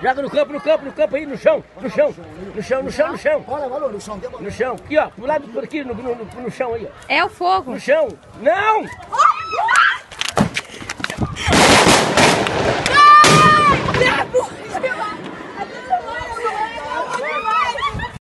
Joga no campo aí, no chão. No chão. Olha, valor, no chão. No chão. Aqui, ó. Pro lado, por aqui, no chão aí, ó. É o fogo. No chão. Não!